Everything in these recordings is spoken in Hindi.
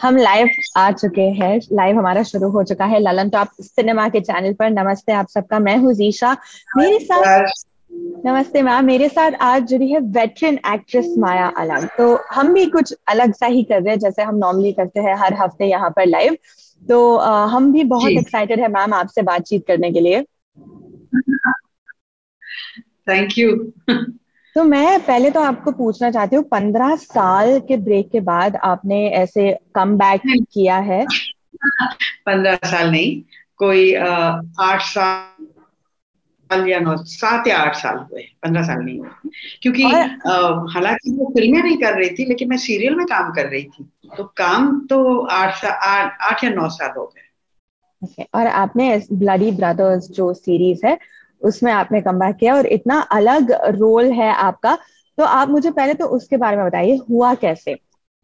हम लाइव आ चुके हैं। लाइव हमारा शुरू हो चुका है ललन टॉप सिनेमा के चैनल पर। नमस्ते आप सबका, मैं हूँ जीशा। मेरे साथ, यार। नमस्ते मैम, मेरे साथ आज जुड़ी है वेटरन एक्ट्रेस माया अलग। तो हम भी कुछ अलग सा ही कर रहे हैं जैसे हम नॉर्मली करते हैं हर हफ्ते यहाँ पर लाइव। तो हम भी बहुत जी। एक्साइटेड है मैम आपसे बातचीत करने के लिए। Thank you. तो मैं पहले तो आपको पूछना चाहती हूँ, 15 साल के ब्रेक के बाद आपने ऐसे कम बैक किया है। 15 साल नहीं, कोई 8 साल या 7 या 8 साल हुए, 15 साल नहीं हुए। क्योंकि और हालांकि मैं फिल्में नहीं कर रही थी, लेकिन मैं सीरियल में काम कर रही थी। तो काम तो 8 या 9 साल हो गए। और आपने ब्लडी ब्रदर्स जो सीरीज है उसमें आपने कमबैक किया और इतना अलग रोल है आपका। तो आप मुझे पहले तो उसके बारे में बताइए, हुआ कैसे?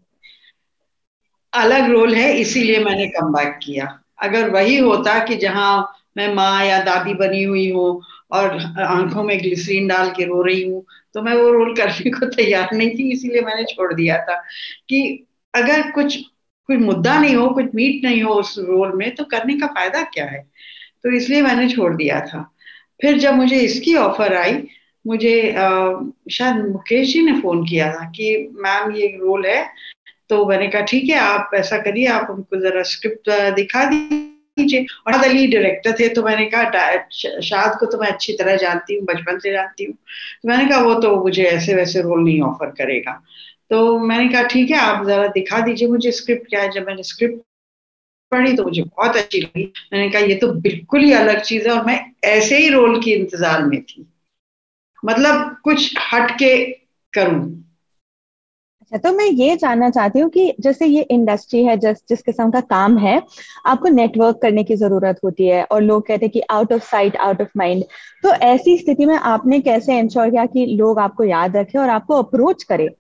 अलग रोल है, इसीलिए मैंने कम बैक किया। अगर वही होता कि जहां मैं माँ या दादी बनी हुई हूँ और आंखों में ग्लिसरीन डाल के रो रही हूँ, तो मैं वो रोल करने को तैयार नहीं थी, इसीलिए मैंने छोड़ दिया था। कि अगर कुछ मुद्दा नहीं हो, कुछ मीट नहीं हो उस रोल में, तो करने का फायदा क्या है। तो इसलिए मैंने छोड़ दिया था। फिर जब मुझे इसकी ऑफर आई, मुझे शायद मुकेश जी ने फोन किया था कि मैम ये रोल है। तो मैंने कहा ठीक है, आप ऐसा करिए, आप हमको जरा स्क्रिप्ट दिखा दीजिए। और शाद अली डायरेक्टर थे, तो मैंने कहा शाद को तो मैं अच्छी तरह जानती हूँ, बचपन से जानती हूँ। तो मैंने कहा वो तो मुझे ऐसे वैसे रोल नहीं ऑफर करेगा। तो मैंने कहा ठीक है, आप जरा दिखा दीजिए मुझे स्क्रिप्ट क्या है। जब मैंने स्क्रिप्ट पढ़ी तो मुझे बहुत अच्छी लगी। मैंने कहा ये तो बिल्कुल ही अलग चीज है, और मैं ऐसे ही रोल की इंतजार में थी। मतलब कुछ हट के करूं। अच्छा, तो मैं ये जानना चाहती हूँ कि जैसे ये इंडस्ट्री है, जिस किस्म का काम है, आपको नेटवर्क करने की जरूरत होती है और लोग कहते हैं कि out of sight out of mind. तो ऐसी स्थिति में आपने कैसे इंश्योर किया कि लोग आपको याद रखें और आपको अप्रोच करें?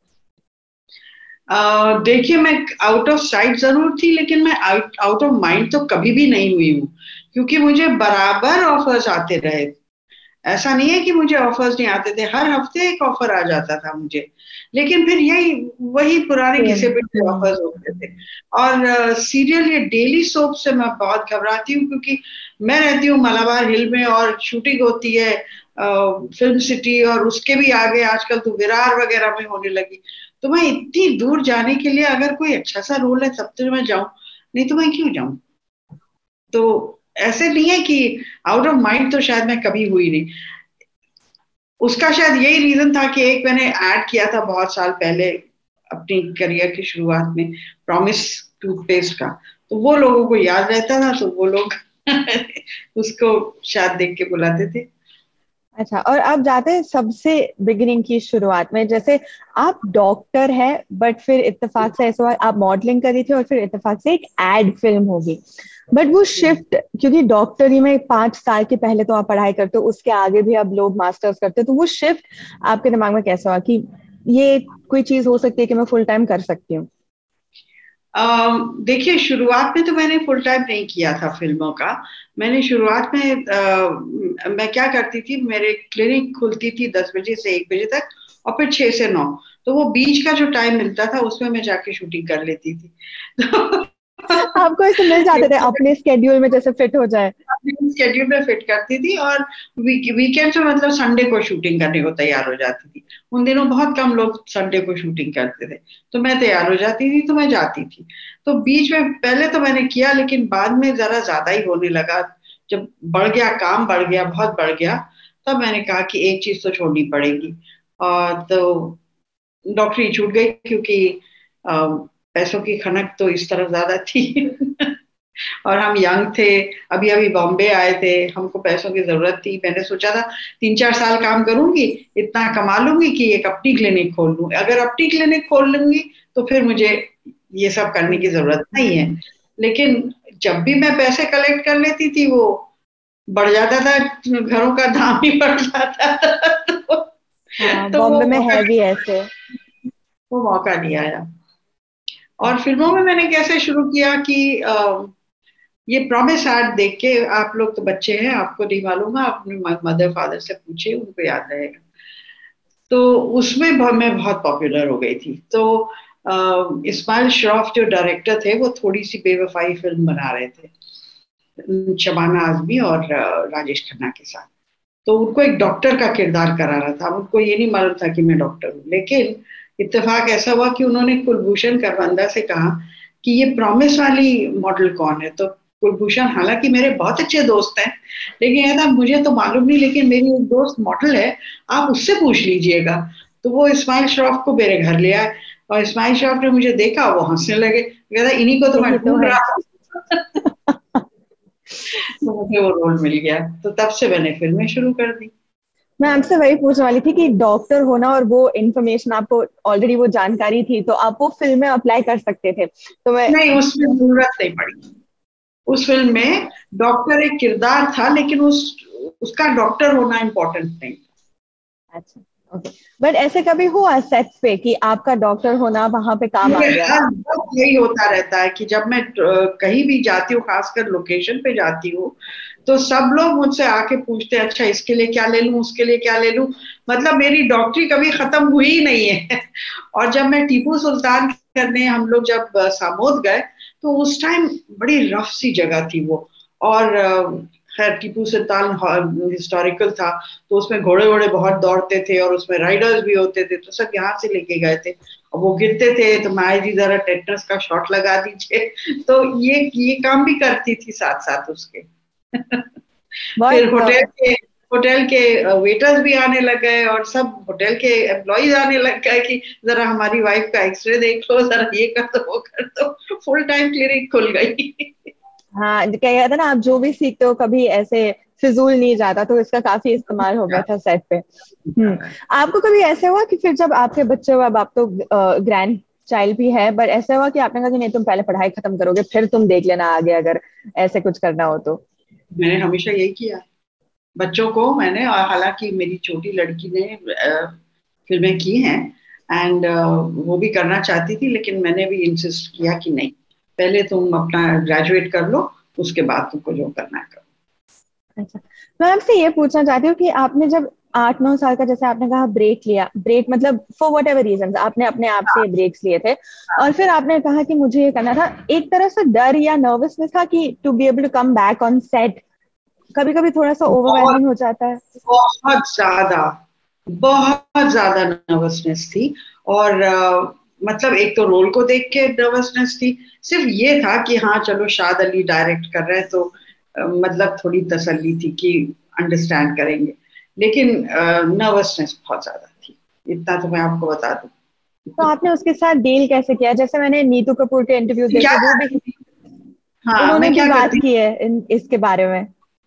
देखिए, मैं आउट ऑफ साइट जरूर थी, लेकिन मैं आउट ऑफ माइंड तो कभी भी नहीं हुई हूँ। क्योंकि मुझे बराबर ऑफर्स आते रहे। ऐसा नहीं है कि मुझे ऑफर्स नहीं आते थे, हर हफ्ते एक ऑफर आ जाता था मुझे। लेकिन फिर यही वही पुराने सेम। घिसे पिटे ऑफर्स होते थे। और सीरियल ये डेली सोप से मैं बहुत घबराती हूँ, क्योंकि मैं रहती हूँ मलाबार हिल में और शूटिंग होती है फिल्म सिटी, और उसके भी आगे आजकल तो विरार वगैरह में होने लगी। तो मैं इतनी दूर जाने के लिए अगर कोई अच्छा सा रोल है तब तो मैं जाऊं, नहीं तो मैं क्यों जाऊं। तो ऐसे नहीं है कि आउट ऑफ माइंड तो शायद मैं कभी हुई नहीं। उसका शायद यही रीजन था कि एक मैंने ऐड किया था बहुत साल पहले अपनी करियर की शुरुआत में, प्रॉमिस टूथपेस्ट का। तो वो लोगों को याद रहता था, तो वो लोग उसको शायद देख के बुलाते थे। अच्छा, और आप जाते हैं सबसे बिगिनिंग की शुरुआत में, जैसे आप डॉक्टर है बट फिर इत्तेफाक से ऐसा हुआ आप मॉडलिंग करी थी और फिर इत्तेफाक से एक एड फिल्म होगी। बट वो शिफ्ट, क्योंकि डॉक्टरी में 5 साल के पहले तो आप पढ़ाई करते हो, उसके आगे भी अब लोग मास्टर्स करते हो, तो वो शिफ्ट आपके दिमाग में कैसा हुआ कि ये कोई चीज हो सकती है कि मैं फुल टाइम कर सकती हूँ? देखिए, शुरुआत में तो मैंने फुल टाइम नहीं किया था फिल्मों का। मैंने शुरुआत में मैं क्या करती थी, मेरे क्लिनिक खुलती थी 10 बजे से 1 बजे तक, और फिर 6 से 9। तो वो बीच का जो टाइम मिलता था उसमें मैं जाके शूटिंग कर लेती थी। आपको ऐसे मिल जाते थे तो अपने स्केड्यूल में जैसे फिट हो जाए? स्केड्यूल में फिट करती थी, और वीकेंड में मतलब संडे को शूटिंग करने को तैयार हो जाती थी। उन दिनों बहुत कम लोग संडे को शूटिंग करते थे। तो मैं तैयार हो जाती थी, तो मैं जाती थी। तो बीच में पहले तो मैंने किया, लेकिन बाद में जरा ज्यादा ही होने लगा। जब बढ़ गया, काम बढ़ गया, बहुत बढ़ गया, तब मैंने कहा कि एक चीज तो छोड़नी पड़ेगी। और तो डॉक्टरी छूट गई, क्योंकि पैसों की खनक तो इस तरह ज्यादा थी। और हम यंग थे, अभी अभी बॉम्बे आए थे, हमको पैसों की जरूरत थी। मैंने सोचा था 3-4 साल काम करूंगी, इतना कमा लूंगी कि एक अपनी क्लिनिक खोल लूं। अगर अपनी क्लिनिक खोल लूंगी तो फिर मुझे ये सब करने की जरूरत नहीं है। लेकिन जब भी मैं पैसे कलेक्ट कर लेती थी, वो बढ़ जाता था, घरों का दाम ही बढ़ जाता था। हाँ, तो बॉम्बे में है भी ऐसे। वो मौका नहीं आया। और फिल्मों में मैंने कैसे शुरू किया कि ये प्रॉमिस एड देख के, आप लोग तो बच्चे हैं, आपको नहीं मालूम है, अपने मदर फादर से पूछिए, उनको याद रहेगा। तो उसमें मैं बहुत पॉपुलर हो गई थी। तो इस्माइल श्रॉफ जो डायरेक्टर थे वो थोड़ी सी बेवफाई फिल्म बना रहे थे शबाना आजमी और राजेश खन्ना के साथ। तो उनको एक डॉक्टर का किरदार करा रहा था, उनको ये नहीं मालूम था कि मैं डॉक्टर हूँ। लेकिन इत्तेफाक ऐसा हुआ कि उन्होंने कुलभूषण करवंदा से कहा कि ये प्रॉमिस वाली मॉडल कौन है। तो कुलभूषण हालांकि मेरे बहुत अच्छे दोस्त हैं, लेकिन कहता मुझे तो मालूम नहीं, लेकिन मेरी एक दोस्त मॉडल है, आप उससे पूछ लीजिएगा। तो वो इस्माइल श्रॉफ को मेरे घर ले आए और इस्माइल श्रॉफ ने मुझे देखा, वो हंसने लगे, कहता इन्हीं को तो मैं ढूंढ रहा हूँ। तो मुझे वो रोल मिल गया, तो तब से मैंने फिल्में शुरू कर दी। मैं आपसे वही पूछने वाली थी कि डॉक्टर होना और वो इन्फॉर्मेशन आपको ऑलरेडी वो जानकारी थी, तो आप वो फिल्म में अप्लाई कर सकते थे। तो मैं नहीं, उसमें जरूरत नहीं पड़ी। उस फिल्म में डॉक्टर एक किरदार था, लेकिन उसका डॉक्टर होना इम्पोर्टेंट नहीं था। अच्छा, ओके। बट ऐसे कभी हुआ सेट पे कि आपका डॉक्टर होना वहां पे काम आ मेरे गया? हर वक्त यही होता रहता है कि जब मैं कहीं भी जाती हूँ, खासकर लोकेशन पे जाती हूँ, तो सब लोग मुझसे आके पूछते हैं अच्छा इसके लिए क्या ले लूं, उसके लिए क्या ले लूं। मतलब मेरी डॉक्टरी कभी खत्म हुई ही नहीं है। और जब मैं टीपू सुल्तान करने हम लोग जब सामोद गए, तो उस टाइम बड़ी रफ सी जगह थी वो। और खैर टीपू सुल्तान हिस्टोरिकल था, तो उसमें घोड़े वोड़े बहुत दौड़ते थे और उसमें राइडर्स भी होते थे, तो सब यहाँ से लेके गए थे। और वो गिरते थे तो माया जी जरा टेटनस का शॉट लगा दीजिए। तो ये काम भी करती थी साथ साथ उसके। फिर बहुत होटल के वेटर्स भी आने लग गए और सब होटल के एम्प्लॉइज आने लग गए कि जरा हमारी वाइफ का एक्सरे देख लो, जरा ये कर दो वो कर दो। फुल टाइम क्लिनिक खुल गई। हाँ, क्या कहते हैं ना, आप जो भी सीखते हो कभी ऐसे फिजूल नहीं जाता, तो इसका काफी इस्तेमाल हो गया था सेट पे। आपको कभी ऐसे हुआ कि फिर जब आपके बच्चे हुए, अब आप तो ग्रैंड चाइल्ड भी है, बट ऐसा हुआ कि आपने कहा कि नहीं तुम पहले पढ़ाई खत्म करोगे फिर तुम देख लेना आगे, अगर ऐसे कुछ करना हो तो? मैंने हमेशा यही किया बच्चों को। मैंने, और हालांकि मेरी छोटी लड़की ने फिल्में की हैं एंड वो भी करना चाहती थी, लेकिन मैंने भी इंसिस्ट किया कि नहीं, पहले तुम अपना ग्रेजुएट कर लो, उसके बाद तुमको जो करना है करो। अच्छा, मैं आपसे ये पूछना चाहती हूँ कि आपने जब 8-9 साल का, जैसे आपने कहा ब्रेक लिया, ब्रेक मतलब फॉर वट एवर रीजन आपने अपने आप से ब्रेक्स लिए थे, और फिर आपने कहा कि मुझे ये करना था, एक तरह से डर या नर्वसनेस था कि to be able to come back on set? कभी कभी थोड़ा सा बहुत ओवरवेलमिंग हो जाता है? बहुत ज्यादा, बहुत ज्यादा नर्वसनेस थी। और मतलब एक तो रोल को देख के नर्वसनेस थी, सिर्फ ये था कि हाँ चलो शाद अली डायरेक्ट कर रहे हैं, तो मतलब थोड़ी तसल्ली थी कि अंडरस्टैंड करेंगे। लेकिन नर्वसनेस बहुत ज्यादा थी, इतना तो मैं आपको बता दूं। तो आपने उसके साथ डील कैसे किया? जैसे मैंने नीतू कपूर के इंटरव्यूज क्या देखे, वो भी, करती थी? हाँ, उन्होंने मैं भी क्या बात करती, की है इसके बारे में।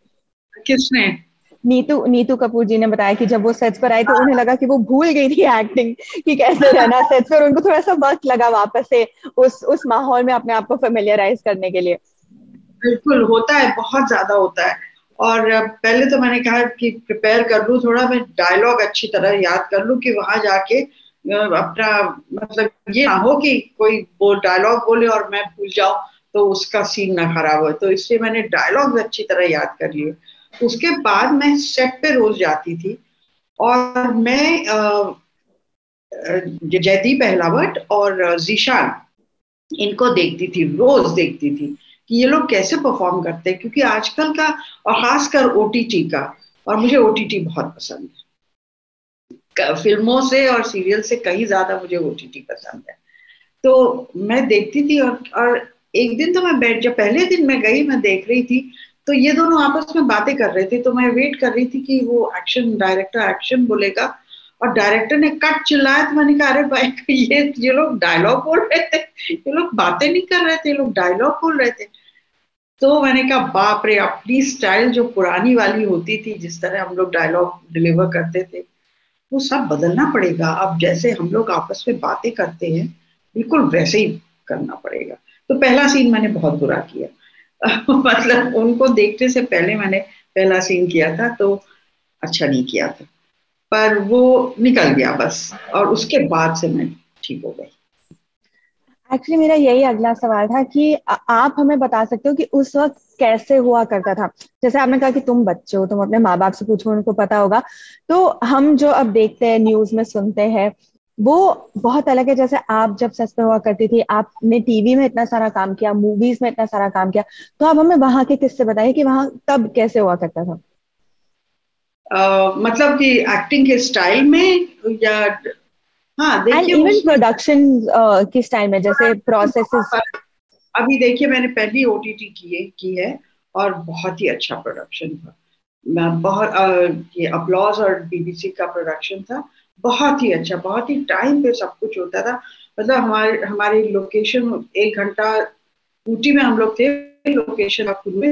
किसने? नीतू नीतू कपूर जी ने बताया कि जब वो सेट्स पर आई तो उन्हें लगा कि वो भूल गई थी एक्टिंग, कि कैसे रहना सेट्स पर, उनको थोड़ा सा वक्त लगा वापस से उस माहौल में अपने आप को फेमिलियराइज करने के लिए। बिल्कुल होता है, बहुत ज्यादा होता है। और पहले तो मैंने कहा कि प्रिपेयर कर लूं थोड़ा, मैं डायलॉग अच्छी तरह याद कर लूं कि वहां जाके अपना, मतलब ये ना हो कि कोई वो डायलॉग बोले और मैं भूल जाऊं, तो उसका सीन ना खराब हो। तो इसलिए मैंने डायलॉग अच्छी तरह याद कर लिए। उसके बाद मैं सेट पे रोज जाती थी और मैं जयदीप अहलावत और जीशान, इनको देखती थी, रोज देखती थी कि ये लोग कैसे परफॉर्म करते हैं, क्योंकि आजकल का, और खासकर ओटीटी का, और मुझे ओटीटी बहुत पसंद है, फिल्मों से और सीरियल से कहीं ज्यादा मुझे ओटीटी पसंद है। तो मैं देखती थी और एक दिन तो मैं बैठ, जब पहले दिन मैं गई, मैं देख रही थी, तो ये दोनों आपस में बातें कर रहे थे, तो मैं वेट कर रही थी कि वो एक्शन, डायरेक्टर एक्शन बोलेगा, और डायरेक्टर ने कट चिल्लाया, तो मैंने कहा अरे भाई ये लोग डायलॉग बोल रहे थे, ये लोग बातें नहीं कर रहे थे, ये लोग डायलॉग बोल रहे थे। तो मैंने कहा बाप रे, अपनी स्टाइल जो पुरानी वाली होती थी, जिस तरह हम लोग डायलॉग डिलीवर करते थे, वो सब बदलना पड़ेगा। अब जैसे हम लोग आपस में बातें करते हैं, बिल्कुल वैसे ही करना पड़ेगा। तो पहला सीन मैंने बहुत बुरा किया। मतलब उनको देखने से पहले मैंने पहला सीन किया था, तो अच्छा नहीं किया था, पर वो निकल गया बस, और उसके बाद से मैं ठीक हो गई। एक्चुअली मेरा यही अगला सवाल था कि आप हमें बता सकते हो कि उस वक्त कैसे हुआ करता था? जैसे आपने कहा कि तुम बच्चे हो, तुम अपने माँ बाप से पूछो, उनको पता होगा। तो हम जो अब देखते हैं, न्यूज में सुनते हैं, वो बहुत अलग है। जैसे आप जब सच में हुआ करती थी, आपने टीवी में इतना सारा काम किया, मूवीज में इतना सारा काम किया, तो आप हमें वहां के किस्से बताइए कि वहां तब कैसे हुआ करता था। मतलब कि एक्टिंग के स्टाइल में, या? हाँ एंड देखिए इवन उसमें प्रोडक्शन किस टाइम में, जैसे प्रोसेसेस। अभी देखिए मैंने पहली ओटीटी की है, और बहुत ही अच्छा प्रोडक्शन था। मैं बहुत ये अपलॉज और बीबीसी का प्रोडक्शन था। बहुत ही अच्छा, बहुत ही टाइम पे सब कुछ होता था। मतलब हमारे हमारी लोकेशन 1 घंटा, ऊटी में हम लोग थे, लोकेशन में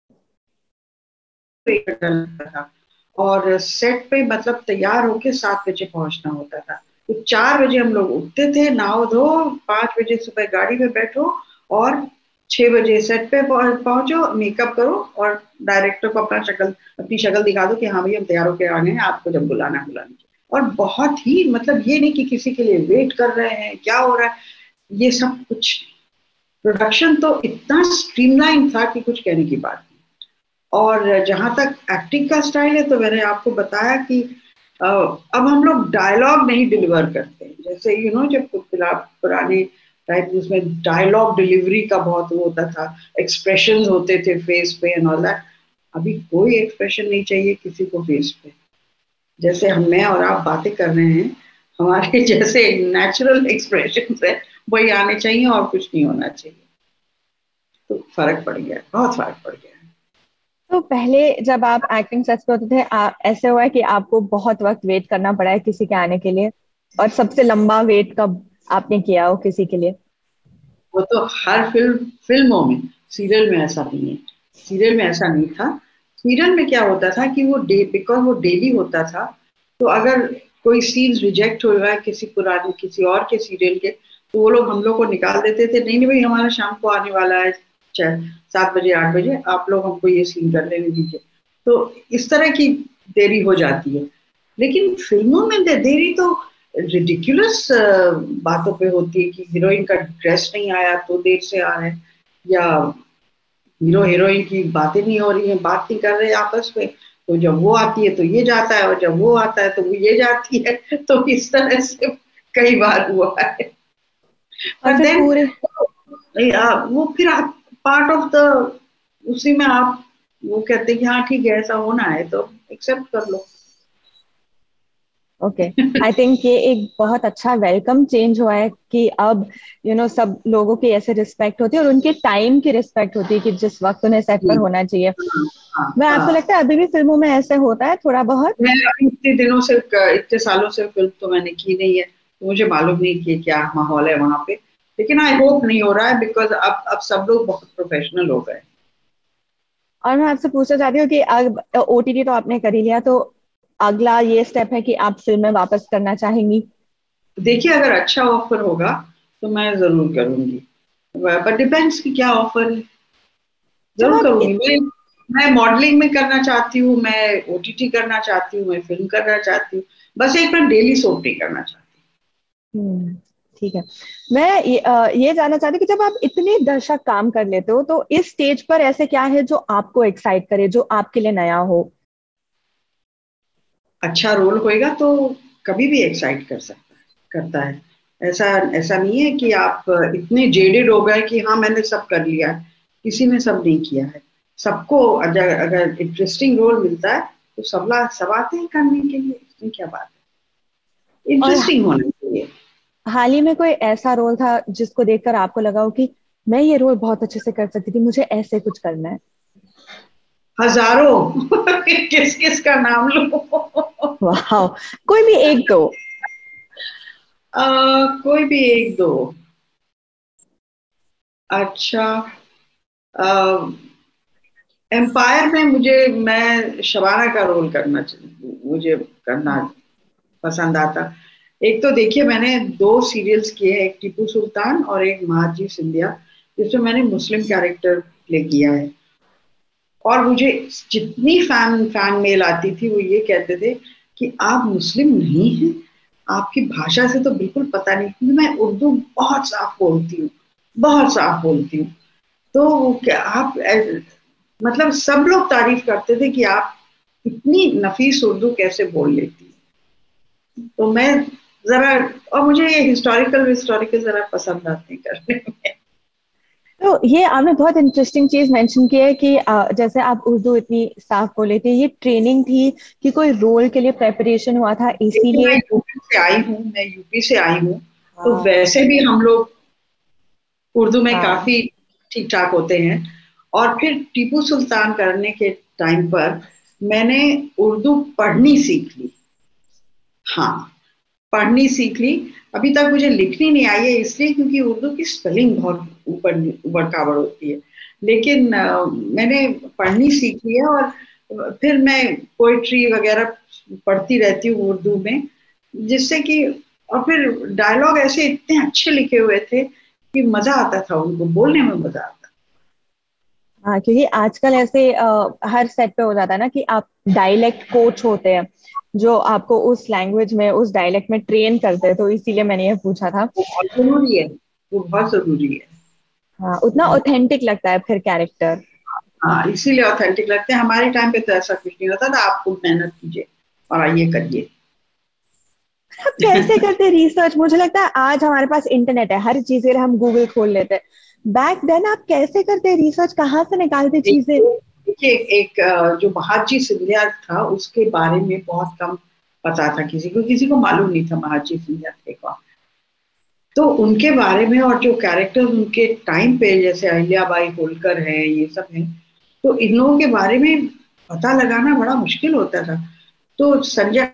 1 घंटा लगता था। और सेट पे मतलब तैयार होके 7 बजे पहुंचना होता था। तो 4 बजे हम लोग उठते थे, नहाओ धो, 5 बजे सुबह गाड़ी में बैठो, और 6 बजे सेट पे पहुंचो, मेकअप करो, और डायरेक्टर को अपनी शक्ल दिखा दो कि हाँ भाई हम तैयार होकर आ गए हैं, आपको जब बुलाना बुलाना। और बहुत ही मतलब ये नहीं कि किसी के लिए वेट कर रहे हैं, क्या हो रहा है, ये सब कुछ। प्रोडक्शन तो इतना स्ट्रीमलाइन था कि कुछ कहने की बात नहीं। और जहां तक एक्टिंग का स्टाइल है, तो मैंने आपको बताया कि अब हम लोग डायलॉग नहीं डिलीवर करते, जैसे जब पुराने टाइप उसमें डायलॉग डिलीवरी का बहुत वो होता था, एक्सप्रेशंस होते थे फेस पे एंड ऑल दैट। अभी कोई एक्सप्रेशन नहीं चाहिए किसी को फेस पे। जैसे हम, मैं और आप बातें कर रहे हैं, हमारे जैसे नेचुरल एक्सप्रेशन है वही आने चाहिए, और कुछ नहीं होना चाहिए। तो फर्क पड़ गया, बहुत फर्क पड़ गया। तो पहले जब आप एक्टिंग सच में होते थे, ऐसे हुआ है कि आपको बहुत वक्त वेट करना पड़ा है किसी के आने के लिए? और सबसे लंबा वेट कब आपने किया हो किसी के लिए? वो तो हर फिल्मों में, सीरियल में ऐसा नहीं है। सीरियल में ऐसा नहीं था। सीरियल में क्या होता था कि बिकॉज वो डेली होता था, तो अगर कोई सीन्स रिजेक्ट हो रहा है किसी और के सीरियल के, तो वो लोग हम लोग को निकाल देते थे। नहीं नहीं भाई, हमारा शाम को आने वाला है 7 बजे 8 बजे, आप लोग हमको ये सीन कर लेने दीजिए। तो इस तरह की देरी हो जाती है। लेकिन फिल्मों में देरी तो रिडिकुलस बातों पे होती है, कि हीरोइन का ड्रेस नहीं आया तो देर से आ रहे हैं, या हीरो हीरोइन की बातें नहीं हो रही है, बात नहीं कर रहे आपस में, तो जब वो आती है तो ये जाता है, और जब वो आता है तो वो ये जाती है। तो इस तरह से कई बार हुआ है। और पर फिर देन पूरे। वो फिर आप पार्ट ऑफ द, उसी में आप वो कहते हैं कि हाँ ठीक है ऐसा होना है तो एक्सेप्ट कर लो। ओके। आई थिंक ये एक बहुत अच्छा वेलकम चेंज हुआ है कि अब सब लोगों की ऐसे रिस्पेक्ट होती है, और उनके टाइम की रिस्पेक्ट होती है कि जिस वक्त उन्हें सेट पर होना चाहिए। हाँ मैं आपको हाँ। लगता है अभी भी फिल्मों में ऐसे होता है थोड़ा बहुत? मैं इतने दिनों से, इतने सालों से फिल्म तो मैंने की नहीं है, तो मुझे मालूम नहीं कि क्या माहौल है वहां पे। लेकिन आई होप नहीं हो रहा है, बिकॉज अब सब लोग बहुत प्रोफेशनल हो गए। और मैं आपसे पूछना चाहती हूँ कि अब ओटीटी तो आपने कर ही लिया, तो अगला ये स्टेप है कि आप फिल्म में वापस करना चाहेंगी? देखिए अगर अच्छा ऑफर होगा तो मैं जरूर करूंगी, पर डिपेंड्स कि क्या ऑफर है। जब जरूर आप करूंगी। मैं मॉडलिंग में करना चाहती हूँ, मैं ओटीटी करना चाहती हूँ, मैं फिल्म करना चाहती हूँ। बस एक मैं डेली सोप नहीं करना चाहती। हम्म, ठीक है। मैं ये जानना चाहती हूँ कि जब आप इतने दर्शक काम कर लेते हो, तो इस स्टेज पर ऐसे क्या है जो आपको एक्साइट करे, जो आपके लिए नया हो? अच्छा रोल होएगा तो कभी भी एक्साइट करता है। ऐसा ऐसा नहीं है कि आप इतने जेडेड हो गए कि हाँ मैंने सब कर लिया है। किसी ने सब नहीं किया है। सबको अगर अगर इंटरेस्टिंग रोल मिलता है तो सब आते हैं करने के लिए, इसमें क्या बात है, और इंटरेस्टिंग होना चाहिए। हाल ही में कोई ऐसा रोल था जिसको देखकर आपको लगा हो कि मैं ये रोल बहुत अच्छे से कर सकती थी, मुझे ऐसे कुछ करना है? हजारों। किस किस का नाम लो। वाह। कोई भी एक दो। कोई भी एक दो। अच्छा, एम्पायर में मैं शबाना का रोल मुझे करना पसंद आता। एक तो देखिए मैंने 2 सीरियल्स किए हैं, एक टीपू सुल्तान और एक महाजी सिंधिया, जिसमें मैंने मुस्लिम कैरेक्टर प्ले किया है। और मुझे जितनी फैन फैन मेल आती थी वो ये कहते थे कि आप मुस्लिम नहीं हैं, आपकी भाषा से तो बिल्कुल पता नहीं, क्योंकि मैं उर्दू बहुत साफ बोलती हूँ, बहुत साफ बोलती हूँ। तो क्या आप मतलब सब लोग तारीफ करते थे कि आप इतनी नफीस उर्दू कैसे बोल लेती हैं। तो मैं जरा, और मुझे ये हिस्टोरिकल हिस्टोरिकल जरा पसंद आते हैं करने में। तो ये आपने बहुत इंटरेस्टिंग चीज मेंशन की है कि जैसे आप उर्दू इतनी साफ बोले थे, ये ट्रेनिंग थी कि कोई रोल के लिए प्रेपरेशन हुआ था देखिए इसीलिए? मैं यूपी से आई हूँ, तो हाँ वैसे भी हम लोग उर्दू में हाँ काफी ठीक ठाक होते हैं। और फिर टीपू सुल्तान करने के टाइम पर मैंने उर्दू पढ़नी सीख ली। हाँ, पढ़नी सीख ली। अभी तक मुझे लिखनी नहीं आई है, इसलिए क्योंकि उर्दू की स्पेलिंग बहुत ऊपर ऊबड़ खाबड़ होती है। लेकिन मैंने पढ़नी सीख ली है, और फिर मैं पोइट्री वगैरह पढ़ती रहती हूँ उर्दू में, जिससे कि, और फिर डायलॉग ऐसे इतने अच्छे लिखे हुए थे कि मजा आता था, उनको बोलने में मजा आता। हाँ, क्योंकि आजकल ऐसे हर सेट पे हो जाता है ना कि आप डायलेक्ट कोच होते हैं जो आपको उस लैंग्वेज में, उस डायलेक्ट में ट्रेन करते हैं, तो इसीलिए मैंने ये पूछा था। वो बहुत जरूरी है, वो बहुत जरूरी है। हाँ, उतना ऑथेंटिक लगता है फिर कैरेक्टर। हाँ, इसीलिए ऑथेंटिक लगते हैं। हमारे टाइम पे तो ऐसा कुछ नहीं होता था, आप खूब मेहनत कीजिए और आइए करिए। आप कैसे करते रिसर्च? मुझे लगता है आज हमारे पास इंटरनेट है, हर चीज के लिए हम गूगल खोल लेते हैं। बैक देन आप कैसे करते रिसर्च, कहाँ से निकालते चीजें? देखिए, एक जो महाजी सिंधिया था, उसके बारे में बहुत कम पता था, किसी को मालूम नहीं था महाजी सिंधिया थे कौन। तो उनके बारे में, और जो कैरेक्टर्स उनके टाइम पे जैसे अहिल्याबाई होलकर हैं, ये सब हैं, तो इन लोगों के बारे में पता लगाना बड़ा मुश्किल होता था। तो संजय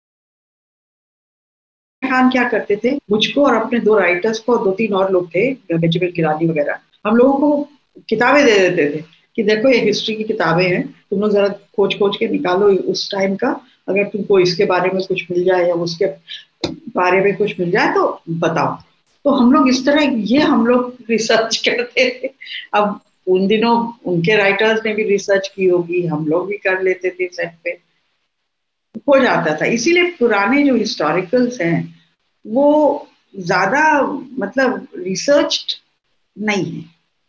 खान क्या करते थे, मुझको और अपने दो राइटर्स को, दो तीन और लोग थे, बेंजामिन गिलानी वगैरह, हम लोगों को किताबें दे देते थे कि देखो ये हिस्ट्री की किताबें हैं, तुम लोग जरा खोज खोज के निकालो उस टाइम का, अगर तुमको इसके बारे में कुछ मिल जाए या उसके बारे में कुछ मिल जाए तो बताओ। तो हम लोग इस तरह, ये हम लोग रिसर्च करते थे। अब उन दिनों उनके राइटर्स ने भी रिसर्च की होगी, हम लोग भी कर लेते थे, सेट पे हो जाता था। इसीलिए पुराने जो हिस्टोरिकल्स हैं वो ज्यादा, मतलब रिसर्च नहीं है।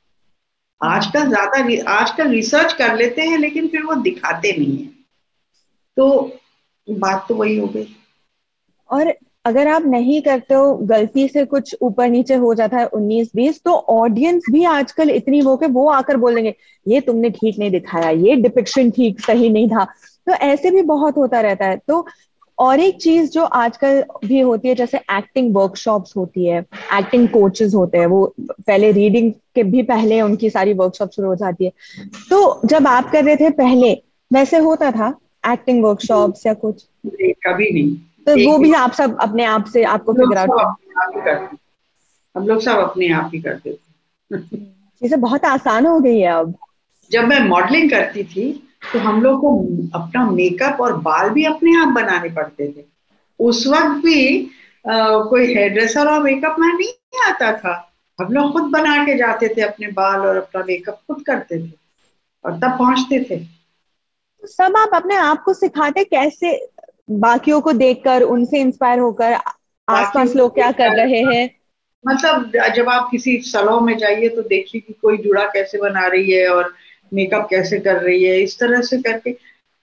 आजकल रिसर्च कर लेते हैं, लेकिन फिर वो दिखाते नहीं है। तो बात तो वही हो गई। और अगर आप नहीं करते हो, गलती से कुछ ऊपर नीचे हो जाता है 19-20, तो ऑडियंस भी आजकल इतनी वो के वो आकर बोल देंगे ये तुमने ठीक नहीं दिखाया, ये डिपिक्शन ठीक सही नहीं था। तो ऐसे भी बहुत होता रहता है। तो और एक चीज जो आजकल भी होती है, जैसे एक्टिंग वर्कशॉप्स होती है, एक्टिंग कोचेस होते हैं, वो पहले रीडिंग के भी पहले उनकी सारी वर्कशॉप शुरू हो जाती है। तो जब आप कर रहे थे पहले, वैसे होता था एक्टिंग वर्कशॉप्स या कुछ? नहीं, कभी तो नहीं, वो एक भी। भी आप सब अपने आप से आपको हम लोग फिगर आउट सब कर? अपने आप ही करते हम लोग सब अपने आप ही करते थे। चीजें बहुत आसान हो गई है अब। जब मैं मॉडलिंग करती थी, तो हम लोग को अपना मेकअप और बाल भी अपने आप बनाने पड़ते थे। उस वक्त भी कोई हेयर ड्रेसर और मेकअप मैन नहीं आता था। हम लोग खुद बना के जाते थे, अपने बाल और अपना मेकअप खुद करते थे, और तब पहुंचते थे। तो सब आप अपने आप को सिखाते कैसे? बाकियों को देखकर, उनसे इंस्पायर होकर, बाकियों आसपास को लोग क्या कर देखकर, रहे हैं? मतलब जब आप किसी सैलून में जाइए तो देखिए कि कोई जुड़ा कैसे बना रही है और मेकअप कैसे कर रही है, इस तरह से करके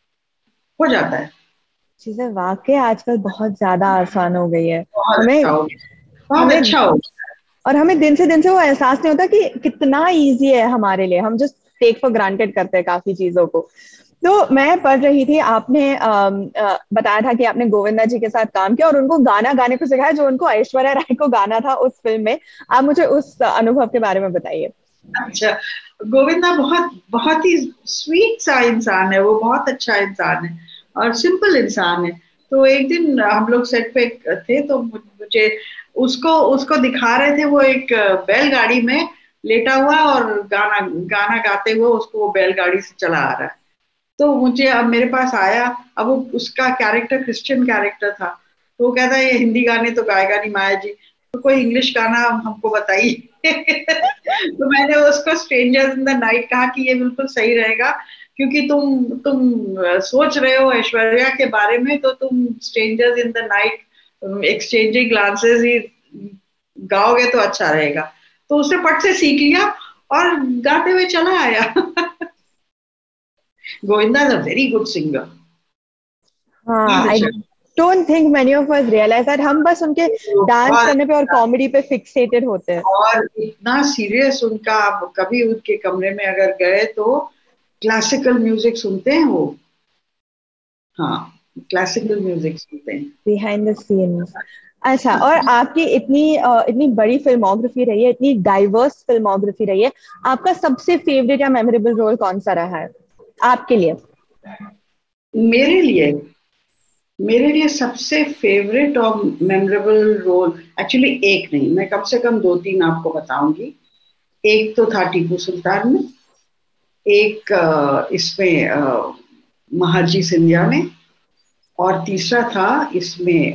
हो जाता है। चीजें वाकई आजकल बहुत ज्यादा आसान हो गई है। बहुत हमें अच्छा हो गया, बहुत हमें अच्छा हो और हमें दिन से वो एहसास नहीं होता कि कितना इजी है हमारे लिए। हम जस्ट टेक फॉर ग्रांटेड करते हैं काफी चीजों को। तो मैं पढ़ रही थी, आपने बताया था कि आपने गोविंदा जी के साथ काम किया और उनको गाना गाने को सिखाया, जो उनको ऐश्वर्या राय को गाना था उस फिल्म में। आप मुझे उस अनुभव के बारे में बताइए। अच्छा, गोविंदा बहुत बहुत ही स्वीट सा इंसान है, वो बहुत अच्छा इंसान है और सिंपल इंसान है। तो एक दिन हम लोग सेट पे थे, तो मुझे उसको उसको दिखा रहे थे, वो एक बैलगाड़ी में लेटा हुआ और गाना गाना गाते हुए उसको वो बैलगाड़ी से चला आ रहा है। तो मुझे, अब मेरे पास आया, अब वो उसका कैरेक्टर क्रिश्चियन कैरेक्टर था, तो वो कहता है ये हिंदी गाने तो गाएगा नहीं माया जी, तो कोई इंग्लिश गाना हमको बताइए। तो मैंने उसको स्ट्रेंजर्स इन द नाइट कहा कि ये बिल्कुल सही रहेगा, क्योंकि तुम सोच रहे हो ऐश्वर्या के बारे में, तो तुम strangers in the night exchanging glances ही गाओगे तो अच्छा रहेगा। तो उसने पट से सीख लिया और गाते हुए चला आया। Govinda is a very good singer, हाँ, बहुत आई अच्छा। Don't think many of us realise that हम बस उनके डांस और करने पे और कॉमेडी पे फिक्सेटेड होते हैं। और इतना सीरियस उनका, आप कभी उनके कमरे में अगर गए तो क्लासिकल म्यूजिक सुनते हैं वो। हाँ, क्लासिकल म्यूजिक सुनते हैं। Behind the scenes. अच्छा, और आपकी इतनी बड़ी फिल्मोग्राफी रही है, इतनी डाइवर्स फिल्मोग्राफी रही है, आपका सबसे फेवरेट या मेमोरेबल रोल कौन सा रहा है आपके लिए? मेरे लिए मेरे लिए सबसे फेवरेट और मेमोरेबल रोल, एक्चुअली एक नहीं, मैं कम से कम दो तीन आपको बताऊंगी। एक तो था टीपू सुल्तान में, एक इसमें महाजी सिंधिया में, और तीसरा था इसमें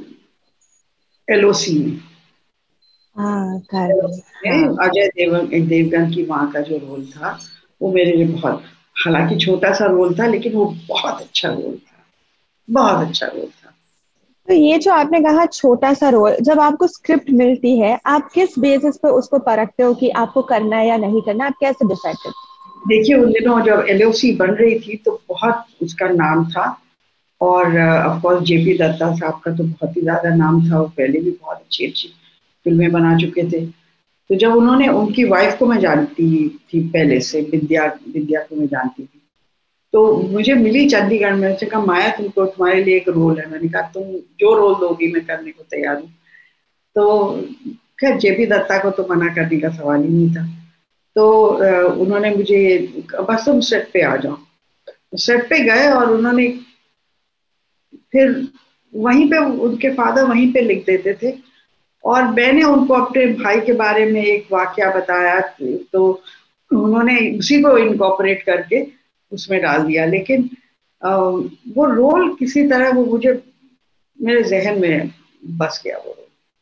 एलओसी में। हाँ, कार्बन। हाँ, अजय देवगन की माँ का जो रोल था, वो मेरे लिए बहुत, हालांकि छोटा सा रोल था, लेकिन वो बहुत अच्छा रोल था, बहुत अच्छा रोल था। तो ये जो आपने कहा छोटा सा रोल, जब आपको स्क्रिप्ट मिलती है आप किस बेसिस पे उसको परखते हो कि आपको करना है या नहीं करना, आप कैसे डिसाइड करते देखिए, उन दिनों जब एलओसी बन रही थी तो बहुत उसका नाम था, और ऑफ कोर्स जेपी दत्ता साहब का तो बहुत ही ज्यादा नाम था, वो पहले भी बहुत अच्छी अच्छी फिल्में बना चुके थे। तो जब उन्होंने, उनकी वाइफ को मैं जानती थी पहले से, विद्या विद्या को मैं जानती थी, तो मुझे मिली चंडीगढ़ में, उसने कहा माया तुमको, तुम्हारे लिए एक रोल है। मैंने कहा तुम जो रोल दोगी मैं करने को तैयार हूँ। तो खैर जेपी दत्ता को तो मना करने का सवाल ही नहीं था। तो उन्होंने मुझे, बस तुम सेट पे आ जाओ। सेट पे गए और उन्होंने फिर वहीं पे, उनके फादर वहीं पे लिख देते थे, और मैंने उनको अपने भाई के बारे में एक वाकया बताया, तो उन्होंने उसी को इनकॉर्पोरेट करके उसमें डाल दिया। लेकिन वो रोल किसी तरह वो मुझे, मेरे जहन में बस गया वो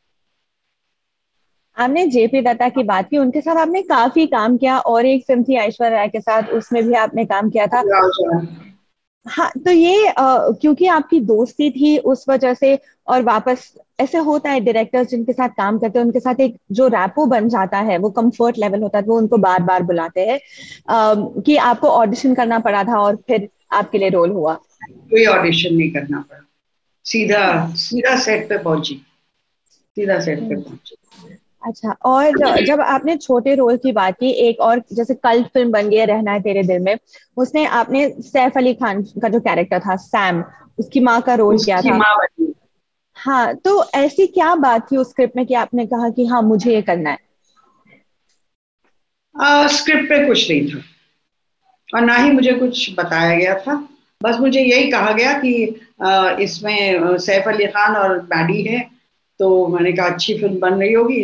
आपने जेपी दत्ता की बात की, उनके साथ आपने काफी काम किया, और एक फिल्म थी ऐश्वर्या राय के साथ, उसमें भी आपने काम किया था। रोल। हाँ, तो ये क्योंकि आपकी दोस्ती थी उस वजह से, और वापस ऐसे होता है डायरेक्टर्स जिनके साथ काम करते हैं उनके साथ एक जो रैपो बन जाता है, वो कंफर्ट लेवल होता है, तो वो उनको बार बार बुलाते हैं, कि आपको ऑडिशन करना पड़ा था और फिर आपके लिए रोल हुआ? कोई ऑडिशन नहीं करना पड़ा, सीधा सीधा सेट पे पहुंची, सीधा सेट पे हम्म। पहुंची। अच्छा, और जब आपने छोटे रोल की बात की, एक और जैसे कल्ट फिल्म बन गई है रहना है तेरे दिल में, उसने आपने सैफ अली खान का जो कैरेक्टर था सैम, उसकी माँ का रोल किया उसकी था। माँ बनी। हाँ, तो ऐसी क्या बात थी उस स्क्रिप्ट में कि आपने कहा कि हाँ मुझे ये करना है? स्क्रिप्ट पे कुछ नहीं था, और ना ही मुझे कुछ बताया गया था। बस मुझे यही कहा गया कि इसमें सैफ अली खान और मैडी है, तो मैंने कहा अच्छी फिल्म बन रही होगी,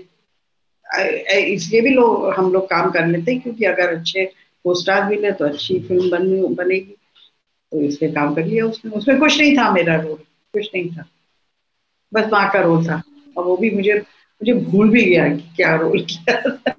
इसलिए भी हम लोग काम कर लेते हैं, क्योंकि अगर अच्छे पोस्टार मिले तो अच्छी फिल्म बनेगी। तो इसलिए काम कर लिया उसने, उसमें कुछ नहीं था, मेरा रोल कुछ नहीं था, बस माँ का रोल था। और वो भी मुझे मुझे भूल भी गया कि क्या रोल किया।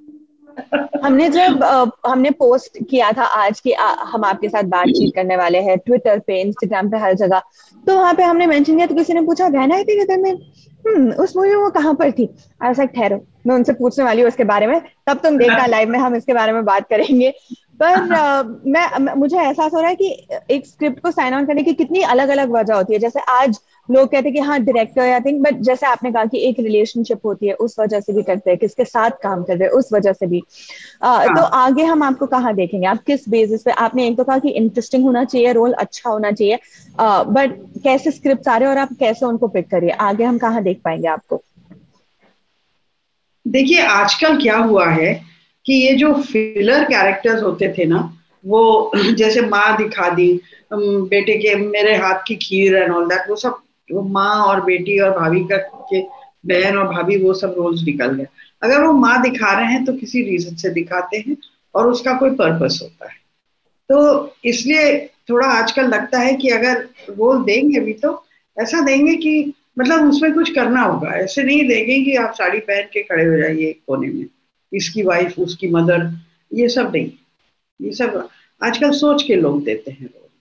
हमने पोस्ट किया था आज की हम आपके साथ बातचीत करने वाले हैं, ट्विटर पे, इंस्टाग्राम पे, हर जगह, तो वहां पे हमने मेंशन किया, तो किसी ने पूछा रहना है तेरे दिल में, उस मूवी में वो कहाँ पर थी? आई वाज ठहरो, मैं उनसे पूछने वाली हूँ उसके बारे में, तब तुम देखना लाइव में हम इसके बारे में बात करेंगे। पर मुझे एहसास हो रहा है कि एक स्क्रिप्ट को साइन ऑन करने की कितनी अलग अलग वजह होती है। जैसे आज लोग कहते हैं कि हाँ डायरेक्टर या थिंक, बट जैसे आपने कहा कि एक रिलेशनशिप होती है, उस वजह से भी करते हैं, किसके साथ काम कर रहे हैं उस वजह से भी। तो हाँ, आगे हम आपको कहाँ देखेंगे, आप किस बेसिस पे? आपने एक तो कहा कि इंटरेस्टिंग होना चाहिए, रोल अच्छा होना चाहिए, बट कैसे स्क्रिप्ट आ रहे हैं और आप कैसे उनको पिक करिए, आगे हम कहाँ देख पाएंगे आपको? देखिए आजकल क्या हुआ है कि ये जो फिलर कैरेक्टर्स होते थे ना, वो जैसे माँ दिखा दी, बेटे के मेरे हाथ की खीर एंड ऑल दैट, वो सब, वो माँ और बेटी और भाभी का के, बहन और भाभी, वो सब रोल्स निकल गए। अगर वो माँ दिखा रहे हैं तो किसी रीजन से दिखाते हैं, और उसका कोई पर्पस होता है। तो इसलिए थोड़ा आजकल लगता है कि अगर रोल देंगे भी तो ऐसा देंगे कि मतलब उसमें कुछ करना होगा, ऐसे नहीं देंगे कि आप साड़ी पहन के खड़े हो जाइए एक कोने में, इसकी वाइफ उसकी मदर, ये सब नहीं। ये सब आजकल सोच के लोग देते हैं रोल।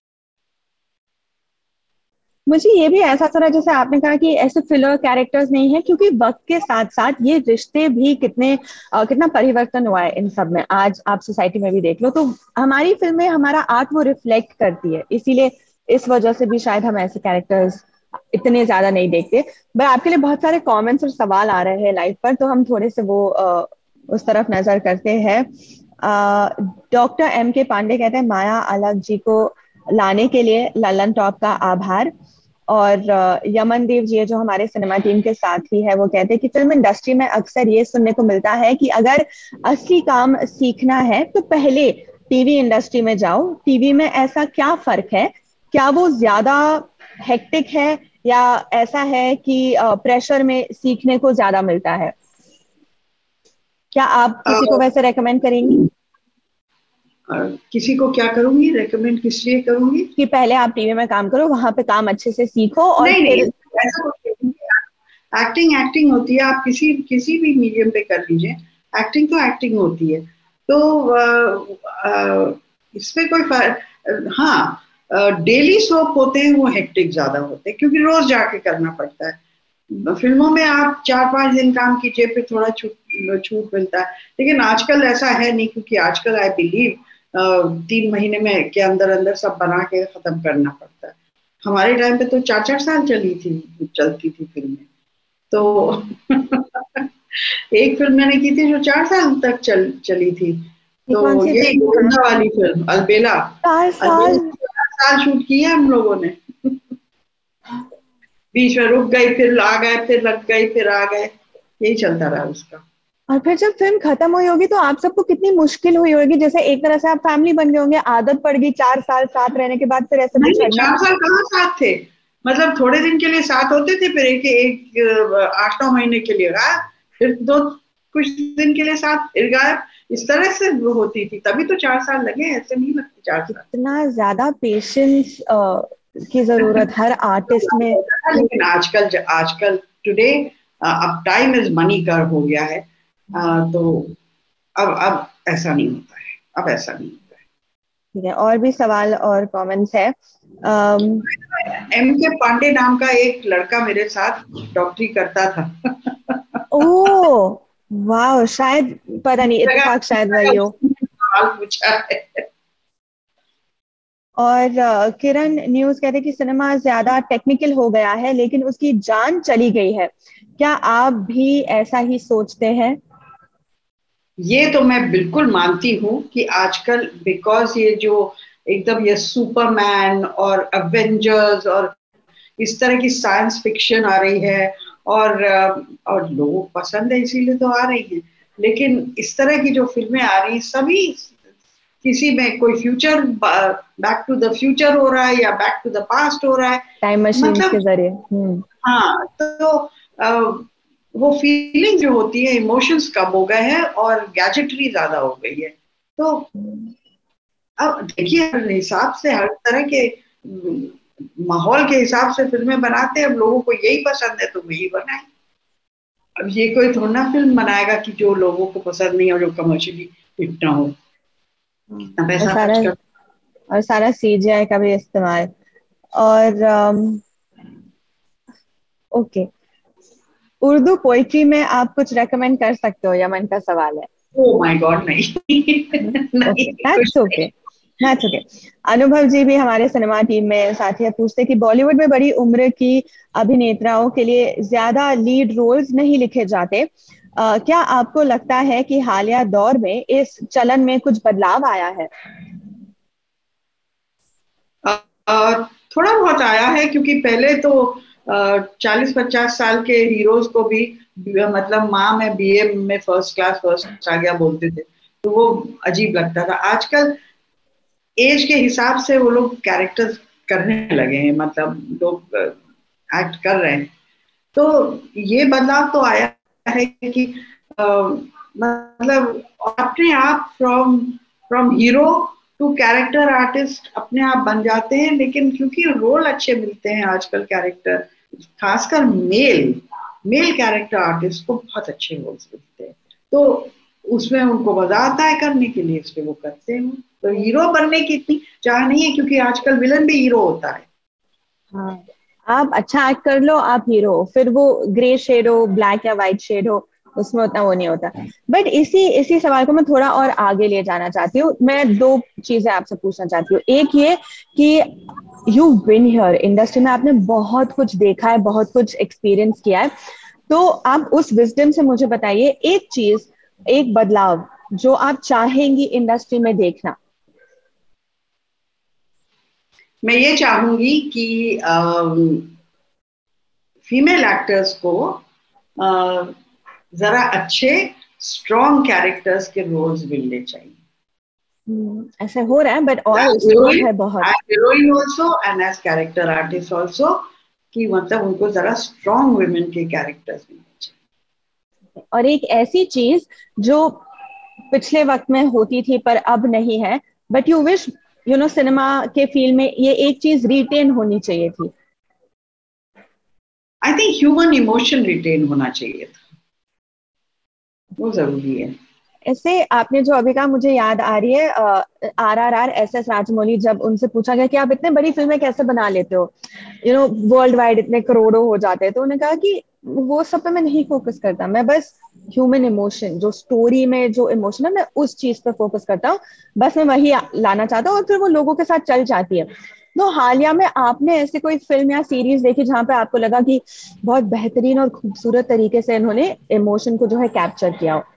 मुझे ये भी एहसास हो रहा है, जैसे आपने कहा कि ऐसे फिलर कैरेक्टर्स नहीं है, क्योंकि वक्त के साथ साथ ये रिश्ते भी कितना परिवर्तन हुआ है इन सब में। आज आप सोसाइटी में भी देख लो तो हमारी फिल्में, हमारा आर्ट वो रिफ्लेक्ट करती है, इसीलिए इस वजह से भी शायद हम ऐसे कैरेक्टर्स इतने ज्यादा नहीं देखते। बट आपके लिए बहुत सारे कमेंट्स और सवाल आ रहे हैं लाइव पर, तो हम थोड़े से वो उस तरफ नजर करते हैं। डॉक्टर एम के पांडे कहते हैं माया अलग जी को लाने के लिए ललन टॉप का आभार। और यमन देव जी है जो हमारे सिनेमा टीम के साथ ही है, वो कहते हैं कि फिल्म इंडस्ट्री में अक्सर ये सुनने को मिलता है कि अगर असली काम सीखना है तो पहले टीवी इंडस्ट्री में जाओ। टीवी में ऐसा क्या फर्क है? क्या वो ज्यादा हेक्टिक है, या ऐसा है कि प्रेशर में सीखने को ज्यादा मिलता है? क्या आप किसी को वैसे रेकमेंड करेंगी? किसी को क्या करूंगी रेकमेंड, किस लिए करूंगी? कि पहले आप टीवी में काम करो, वहां पे काम अच्छे से सीखो और नहीं फिर। नहीं, ऐसा कुछ नहीं। एक्टिंग एक्टिंग होती है, आप किसी किसी भी मीडियम पे कर लीजिए, एक्टिंग तो एक्टिंग होती है। तो इसमें कोई फर्क, हाँ, डेली सोप होते हैं वो हेक्टिक ज्यादा होते हैं क्योंकि रोज जाके करना पड़ता है। फिल्मों में आप 4-5 दिन काम कीजिए फिर थोड़ा छूट छूट मिलता है, लेकिन आजकल ऐसा है नहीं, क्योंकि आजकल आई बिलीव 3 महीने में के अंदर अंदर सब बना के खत्म करना पड़ता है। हमारे टाइम पे तो 4-4 साल चलती थी फिल्में। तो एक फिल्म मैंने की थी जो 4 साल तक चली थी। ये तो कौन सी ये फिल्म थी? गोविंदा वाली फिल्म अलबेला। 4 साल? अलबेला 4 साल शूट किया हम लोगों ने। बीच में रुक गई, फिर आ गए, फिर लग गई, फिर आ गए, यही चलता रहा उसका। और फिर जब फिल्म खत्म हुई होगी तो आप सबको कितनी मुश्किल हुई होगी, जैसे एक तरह से आप फैमिली बन गए होंगे, आदत पड़ गई 4 साल साथ रहने के बाद फिर ऐसे नहीं नहीं, बिछड़ना। 4 साल कहाँ साथ थे, मतलब थोड़े दिन के लिए साथ होते थे, फिर एक एक 8-9 महीने के लिए गायब, फिर दो कुछ दिन के लिए साथ, फिर गायब, इस तरह से वो होती थी। तभी तो 4 साल लगे, ऐसे नहीं लगते 4 साल। इतना ज्यादा पेशेंस की जरूरत हर आर्टिस्ट में। लेकिन आजकल आजकल टुडे अब टाइम इज मनी का हो गया है। तो अब ऐसा नहीं होता है, अब ऐसा नहीं होता है। ठीक है, और भी सवाल और कमेंट्स है। एम के पांडे नाम का एक लड़का मेरे साथ डॉक्टरी करता था। ओ वाह, शायद पता नहीं, इत्तेफाक शायद वही हो। सवाल पूछा है। और किरण न्यूज कहते हैं कि सिनेमा ज्यादा टेक्निकल हो गया है लेकिन उसकी जान चली गई है। क्या आप भी ऐसा ही सोचते हैं? ये तो मैं बिल्कुल मानती हूँ कि आजकल बिकॉज ये जो एकदम ये सुपरमैन और अवेंजर्स और इस तरह की साइंस फिक्शन आ रही है, और लोगों को पसंद है इसीलिए तो आ रही है। लेकिन इस तरह की जो फिल्में आ रही हैं सभी, किसी में कोई future, back to the future हो रहा है या बैक टू द पास्ट हो रहा है, टाइम मशीन मतलब के जरिए। हाँ, तो वो फीलिंग जो होती है, इमोशंस कम हो गए हैं और गैजेटरी ज्यादा हो गई है। तो अब देखिए, हर हिसाब से, हर तरह के माहौल के हिसाब से फिल्में बनाते हैं। अब लोगों को यही पसंद है तो वही बनाए। अब ये कोई थोड़ा ना फिल्म बनाएगा कि जो लोगों को पसंद नहीं और जो कमर्शियली हिट ना हो, इतना और पैसा सारा खर्च कर। और सारा सीजीआई का भी इस्तेमाल। और ओके, उर्दू पोइट्री में आप कुछ रेकमेंड कर सकते हो? यमन का सवाल है। ओ माय गॉड, नहीं। नहीं, ओके, कुछ दैट्स ओके, नहीं। That's okay. अनुभव जी भी हमारे सिनेमा टीम में साथी है, पूछते हैं कि बॉलीवुड में बड़ी उम्र की अभिनेत्राओं के लिए ज्यादा लीड रोल्स नहीं लिखे जाते। क्या आपको लगता है कि हालिया दौर में इस चलन में कुछ बदलाव आया है? थोड़ा बहुत आया है, क्योंकि पहले तो 40-50 साल के हीरोज को भी मतलब माँ में बीए में फर्स्ट क्लास फर्स्ट आ गया बोलते थे, तो वो अजीब लगता था। आजकल एज के हिसाब से वो लोग कैरेक्टर्स करने लगे हैं, मतलब लोग एक्ट कर रहे हैं। तो ये बदलाव तो आया है कि मतलब अपने आप from from hero to character artist अपने आप बन जाते हैं, लेकिन क्योंकि रोल अच्छे मिलते हैं आजकल, कैरेक्टर, खासकर मेल मेल कैरेक्टर आर्टिस्ट को बहुत अच्छे रोल्स मिलते हैं, तो उसमें उनको मजा आता है करने के लिए, इसलिए वो करते हैं। तो हीरो बनने की इतनी चाह नहीं है, क्योंकि आजकल विलन भी हीरो होता है। हाँ, आप अच्छा एक्ट कर लो, आप हीरो हो, फिर वो ग्रे शेड हो, ब्लैक या व्हाइट शेड हो, उसमें उतना वो नहीं होता। बट इसी इसी सवाल को मैं थोड़ा और आगे ले जाना चाहती हूँ। मैं दो चीजें आपसे पूछना चाहती हूँ। एक ये कि यू बिन हियर, इंडस्ट्री में आपने बहुत कुछ देखा है, बहुत कुछ एक्सपीरियंस किया है, तो आप उस विजडम से मुझे बताइए एक चीज, एक बदलाव जो आप चाहेंगी इंडस्ट्री में देखना। मैं ये चाहूंगी कि फीमेल एक्टर्स को जरा अच्छे स्ट्रॉन्ग कैरेक्टर्स के रोल्स मिलने चाहिए। ऐसा हो रहा है, बट और स्कोप है बहुत। Heroine also and as character artist also, कि मतलब उनको जरा स्ट्रॉन्ग वुमेन के कैरेक्टर्स मिलने चाहिए। और एक ऐसी चीज जो पिछले वक्त में होती थी पर अब नहीं है, बट यू विश सिनेमा के फील्ड में ये एक चीज रिटेन होनी चाहिए थी। I think human emotion retain होना चाहिए था, वो जरूरी है। ऐसे आपने जो अभी कहा, मुझे याद आ रही है RRR, SS राजमौली, जब उनसे पूछा गया कि आप इतने बड़ी फिल्में कैसे बना लेते हो, वर्ल्ड वाइड इतने करोड़ों हो जाते हैं, तो उन्होंने कहा कि वो सब पे मैं नहीं फोकस करता, मैं बस ह्यूमन इमोशन, जो स्टोरी में जो इमोशन है, मैं उस चीज पे फोकस करता हूँ, बस मैं वही लाना चाहता हूँ, और फिर वो लोगों के साथ चल जाती है। तो हालिया में आपने ऐसी कोई फिल्म या सीरीज देखी जहां पे आपको लगा कि बहुत बेहतरीन और खूबसूरत तरीके से इन्होंने इमोशन को जो है कैप्चर किया हो?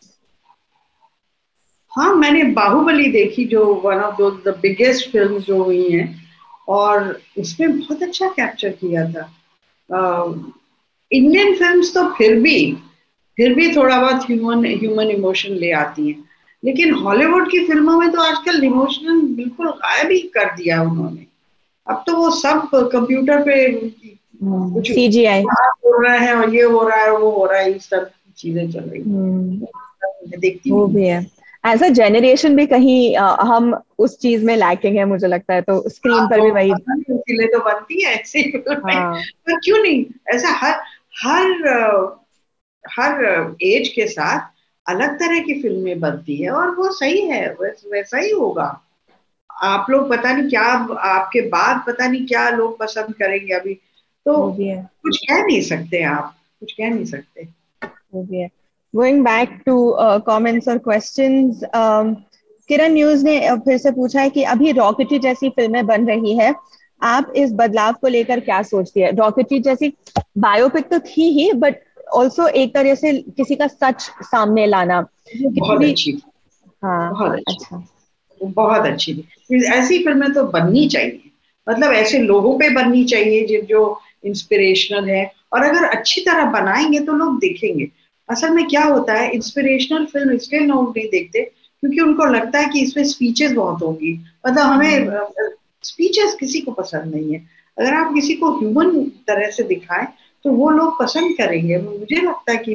हाँ, मैंने बाहुबली देखी, जो one of the biggest film जो हुई हैं, और उसमें बहुत अच्छा कैप्चर किया था। इंडियन फिल्म्स तो फिर भी थोड़ा बहुत ह्यूमन ह्यूमन इमोशन ले आती हैं, लेकिन हॉलीवुड की फिल्मों में तो आजकल इमोशन बिल्कुल गायब ही कर दिया उन्होंने। अब तो वो सब कंप्यूटर पे कुछ CGI। हो रहा है, और ये हो रहा है, वो हो रहा है, इस सब चीजें चल रही है, देखती वो नहीं। भी है। एज अ जनरेशन भी कहीं हम उस चीज में लैकिंग है, मुझे लगता है, तो हाँ, स्क्रीन पर तो भी वही। इसीलिए तो बनती है ऐसी फिल्में। हाँ, पर क्यों नहीं, ऐसा हर हर हर एज के साथ अलग तरह की फिल्में बनती है, और वो सही है, वैसा ही होगा। आप लोग पता नहीं क्या, आपके बाद पता नहीं क्या लोग पसंद करेंगे अभी, तो वो भी है, कुछ कह नहीं सकते, आप कुछ कह नहीं सकते। वो भी है। गोइंग बैक टू कमेंट्स और क्वेश्चंस, किरण न्यूज ने फिर से पूछा है कि अभी रॉकेटी जैसी फिल्में बन रही है, आप इस बदलाव को लेकर क्या सोचती है? रॉकेटी जैसी बायोपिक तो थी ही, बट ऑल्सो एक तरह से किसी का सच सामने लाना, वो किसी बहुत भी। अच्छी थी, हाँ। बहुत अच्छी, अच्छा। वो बहुत अच्छी थी। ऐसी फिल्में तो बननी चाहिए, मतलब ऐसे लोगों पे बननी चाहिए जो जो इंस्पिरेशनल है, और अगर अच्छी तरह बनाएंगे तो लोग देखेंगे। असल में क्या होता है, इंस्पिरेशनल फिल्म इसलिए लोग नहीं देखते क्योंकि उनको लगता है कि इसमें स्पीचेस बहुत होंगी, मतलब हमें स्पीचेस किसी को पसंद नहीं है। अगर आप किसी को ह्यूमन तरह से दिखाएं तो वो लोग पसंद करेंगे। मुझे लगता है कि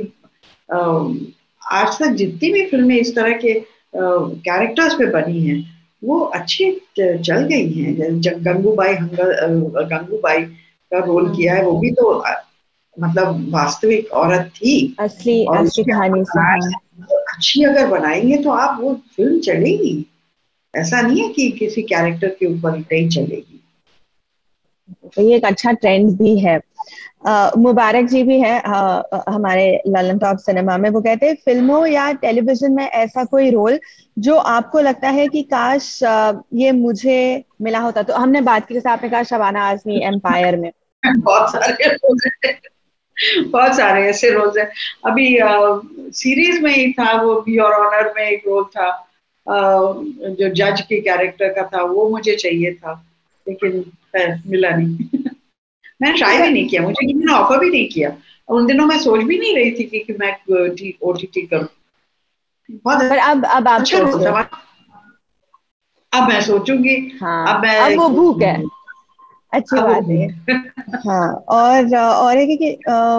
आज तक जितनी भी फिल्में इस तरह के कैरेक्टर्स पे बनी हैं वो अच्छी चल गई हैं। जब गंगूबाई का रोल किया है, वो भी तो मतलब वास्तविक औरत थी, असली और असली उसके कहानी से, हाँ। अच्छी अगर बनाएंगे तो आप वो फिल्म चलेगी। ऐसा नहीं है कि किसी कैरेक्टर के ऊपर नहीं चलेगी। तो ये एक अच्छा ट्रेंड भी है। मुबारक जी भी है हमारे ललन टॉप सिनेमा में, वो कहते हैं फिल्मों या टेलीविजन में ऐसा कोई रोल जो आपको लगता है कि काश ये मुझे मिला होता। तो हमने बात की, जैसे आपने कहा शबाना आजमी एम्पायर में। बहुत सारे रोल्स हैं, बहुत सारे ऐसे रोल्स हैं। अभी सीरीज में ही था वो, बी और ऑनर में एक रोल था, जो जज के कैरेक्टर का था, वो मुझे चाहिए था, लेकिन मिला नहीं। मैंने ट्राई भी नहीं किया, मुझे किसी ने ऑफर भी नहीं किया। उन दिनों मैं सोच भी नहीं रही थी कि मैं OTT करूँ। पर बहुत अब आप अच्छा सोच रोल रहे हो। था। अब मैं सोचूंगी, अब हाँ, अब वो भूख है, मैं अच्छी अब वो बात है। भूख। हाँ, और एक है कि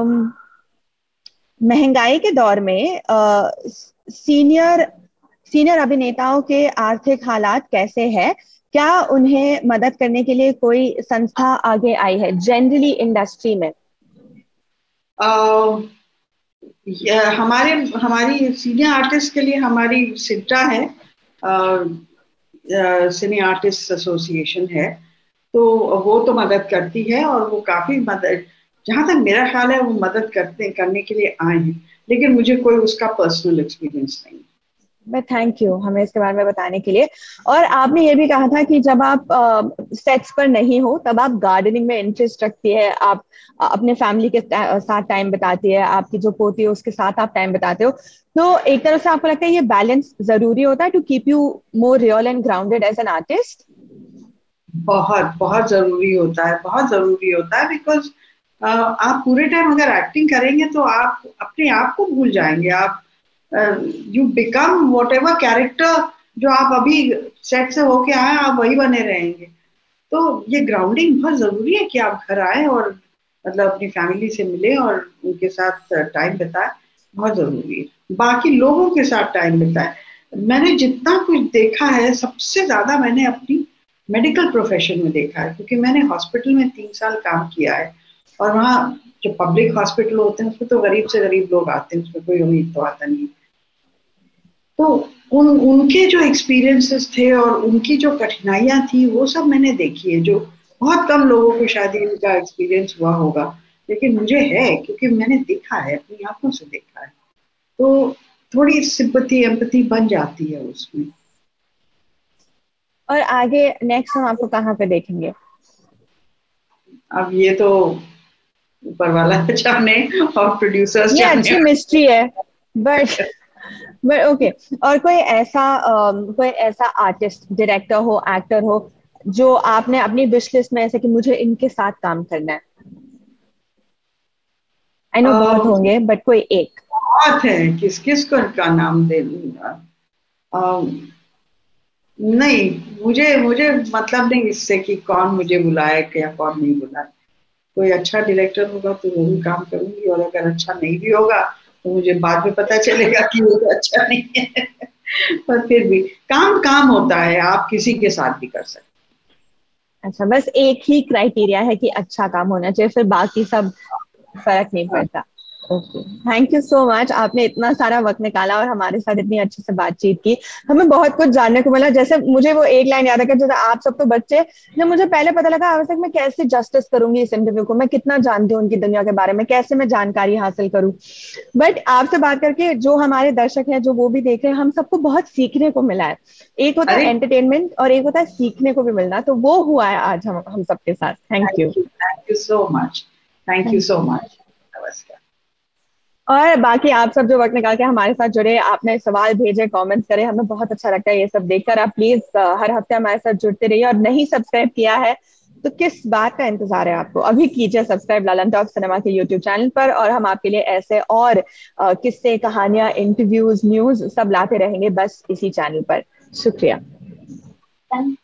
महंगाई के दौर में सीनियर सीनियर अभिनेताओं के आर्थिक हालात कैसे हैं? क्या उन्हें मदद करने के लिए कोई संस्था आगे आई है जनरली इंडस्ट्री में? हमारे हमारी सीनियर आर्टिस्ट के लिए हमारी सिड्रा है, सिने आर्टिस्ट एसोसिएशन है, तो वो तो मदद करती है, और वो काफी मदद, जहां तक मेरा ख्याल है वो मदद करने के लिए आए हैं, लेकिन मुझे कोई उसका पर्सनल एक्सपीरियंस नहीं। थैंक यू हमें इसके बारे में बताने के लिए। और आपने ये भी कहा था कि जब आप सेट्स पर नहीं हो तब आप गार्डनिंग में इंटरेस्ट रखती है, आप अपने फैमिली के साथ टाइम बिताती है, आपकी जो पोती है उसके साथ आप टाइम बिताते हो। तो एक तरह से आपको लगता है ये बैलेंस जरूरी होता है to keep you more real and grounded as an artist? बहुत बहुत जरूरी होता है, बहुत जरूरी होता है, बिकॉज आप पूरे टाइम अगर एक्टिंग करेंगे तो आप अपने आप को भूल जाएंगे। आप you become whatever character जो आप अभी सेट से होके आए आप वही बने रहेंगे। तो ये ग्राउंडिंग बहुत जरूरी है कि आप घर आए और मतलब अपनी फैमिली से मिले और उनके साथ टाइम बिताए, बहुत जरूरी है। बाकी लोगों के साथ टाइम बिताए। मैंने जितना कुछ देखा है सबसे ज्यादा मैंने अपनी मेडिकल प्रोफेशन में देखा है, क्योंकि मैंने हॉस्पिटल में 3 साल काम किया है। और वहाँ जो पब्लिक हॉस्पिटल होते हैं उसमें तो गरीब से गरीब लोग आते हैं, उसमें कोई उम्मीद तो आता नहीं। तो उनके जो एक्सपीरियंसेस थे और उनकी जो कठिनाइयां थी वो सब मैंने देखी है, जो बहुत कम लोगों को शायद इनका एक्सपीरियंस हुआ होगा, लेकिन मुझे है क्योंकि मैंने देखा है, अपनी आंखों से देखा है। तो थोड़ी सिंपैथी एम्पैथी बन जाती है उसमें। और आगे नेक्स्ट हम आपको कहाँ पे देखेंगे? अब ये तो ऊपर वाला जाने और प्रोड्यूसर्स ये जाने। अच्छी मिस्ट्री है, बट ओके। और कोई ऐसा आर्टिस्ट, डायरेक्टर हो, एक्टर हो जो आपने अपनी विश लिस्ट में ऐसे कि मुझे इनके साथ काम करना है? आई नो बहुत होंगे बट कोई एक। बहुत है, किस किस को का नाम दे दूंगा। नहीं, मुझे मुझे मतलब नहीं इससे कि कौन मुझे बुलाए या कौन नहीं बुलाए। कोई अच्छा डायरेक्टर होगा तो जरूर काम करूंगी, और अगर अच्छा नहीं भी होगा तो मुझे बाद में पता चलेगा कि वो तो अच्छा नहीं है। पर फिर भी काम काम होता है, आप किसी के साथ भी कर सकते अच्छा, बस एक ही क्राइटेरिया है कि अच्छा काम होना चाहिए, फिर बाकी सब फर्क नहीं हैं। पड़ता। Okay, thank you so much, आपने इतना सारा वक्त निकाला और हमारे साथ इतनी अच्छे से बातचीत की। हमें बहुत कुछ जानने को मिला। जैसे मुझे वो एक लाइन याद है कि जैसे आप सब तो बच्चे, जब मुझे पहले पता लगा आवश्यक मैं कैसे जस्टिस करूंगी इस इंटरव्यू को, मैं कितना जानती हूँ उनकी दुनिया के बारे में, कैसे मैं जानकारी हासिल करूँ। बट आपसे बात करके जो हमारे दर्शक हैं, जो वो भी देख रहे हैं, हम सबको बहुत सीखने को मिला है। एक होता अरे है एंटरटेनमेंट और एक होता है सीखने को भी मिलना, तो वो हुआ है आज हम सबके साथ। Thank you. Thank you so much, thank you so much. नमस्कार। और बाकी आप सब जो वक्त निकाल के हमारे साथ जुड़े, आपने सवाल भेजे, कमेंट्स करे, हमें बहुत अच्छा लगता है ये सब देखकर। आप प्लीज हर हफ्ते हमारे साथ जुड़ते रहिए। और नहीं सब्सक्राइब किया है तो किस बात का इंतजार है आपको, अभी कीजिए सब्सक्राइब लालन टॉक सिनेमा के यूट्यूब चैनल पर। और हम आपके लिए ऐसे और किस्से, कहानियां, इंटरव्यूज, न्यूज सब लाते रहेंगे बस इसी चैनल पर। शुक्रिया।